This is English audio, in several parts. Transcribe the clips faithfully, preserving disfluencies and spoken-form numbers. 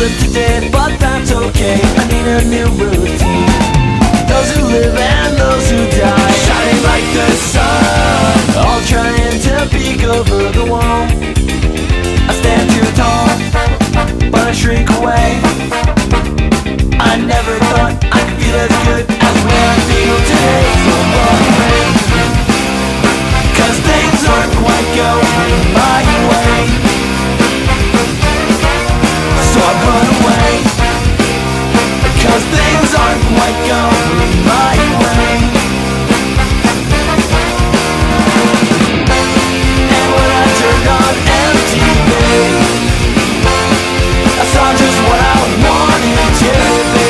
live today, but that's okay. I need a new routine. Those who live and those who die, shining like the sun, all trying to peek over the wall. I stand too tall, but I shrink away. I never thought I could feel as good as where I feel today. So run away, 'cause things aren't quite going my way. So I run away, 'cause things aren't quite going my way. And when I turned on M T V, I saw just what I wanted to be.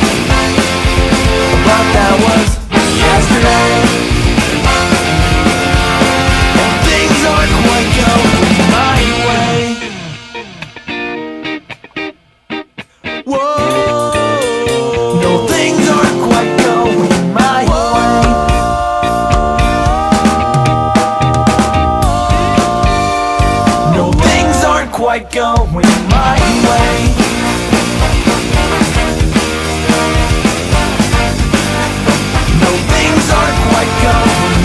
But that was yesterday, and things aren't quite going my way. Whoa, no, things aren't quite going my way. No, things aren't quite going my way. No, things aren't quite going